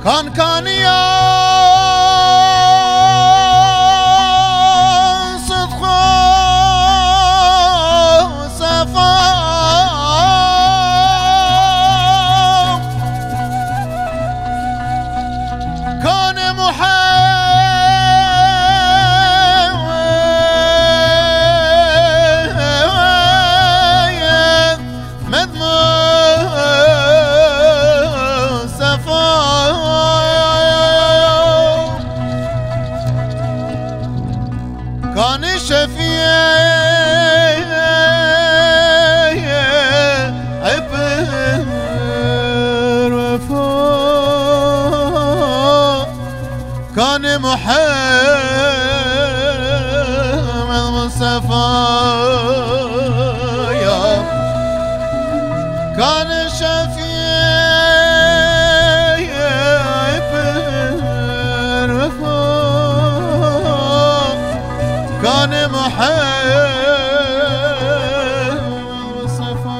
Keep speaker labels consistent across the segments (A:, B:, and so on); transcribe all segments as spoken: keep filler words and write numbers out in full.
A: كان كان يا صدق صفا كان محمد مصطفى كان شفيع عبر وفاء كان محمد مصطفى كان شفيع عبر وفاء كان محمد مصطفى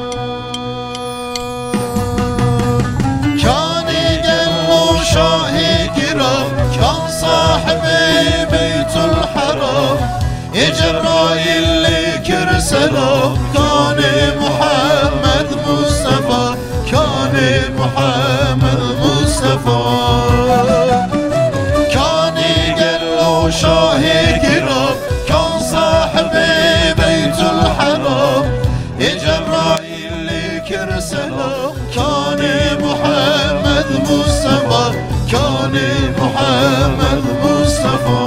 A: كان قلب شاهي كرام كان صاحب بيت الحرام يا جبرايل لك رسالة كان محمد مصطفى كان محمد مصطفى كان قلب شاهي كرام كان صاحب بيت الحرام يا جبرايل لك رسالة كان محمد مصطفى كان محمد مصطفى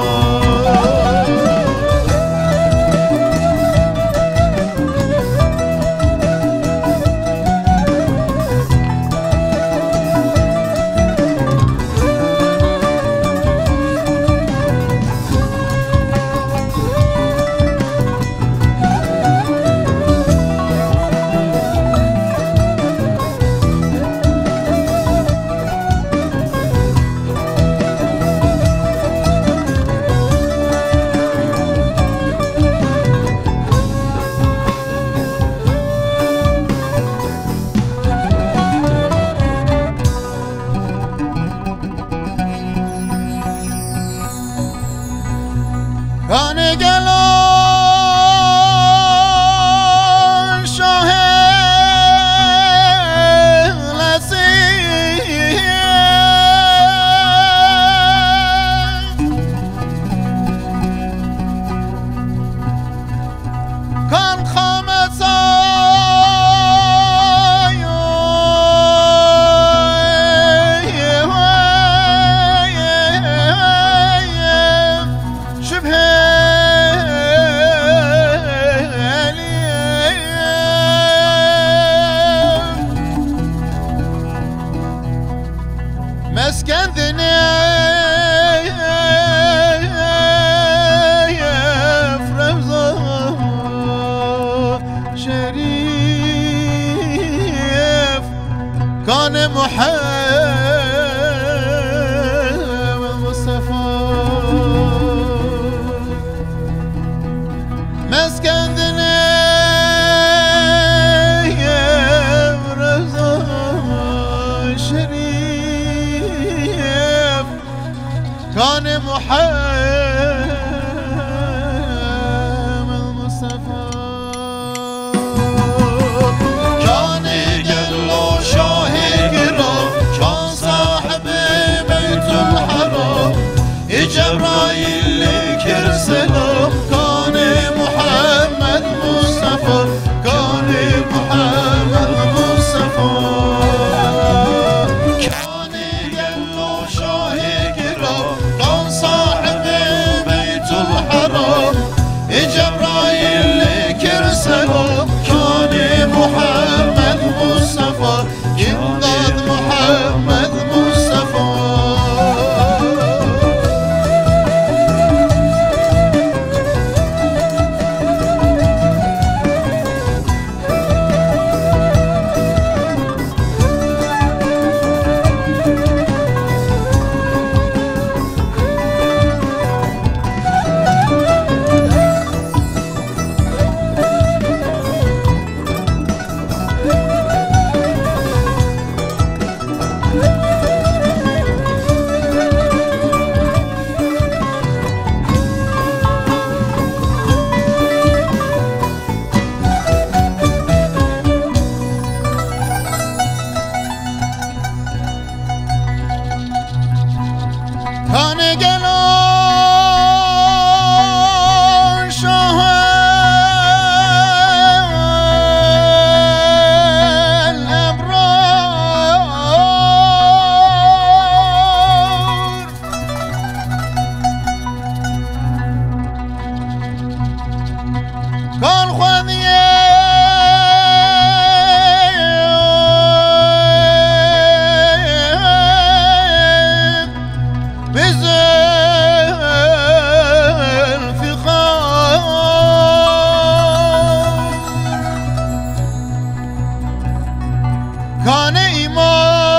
A: كان قلب شاهي لسيح كان خامس مسكن دنيا في روضة شريف كان محمد مصطفى مسكن دنيا في روضة شريف كان محمد مصطفى كان قلب شاهي كرام كان صاحب بيت الحرام يا جبرايل لك رسالة كان محمد مصطفى كان محمد مصطفى كان قلب شاهي كرام كان كان إيمان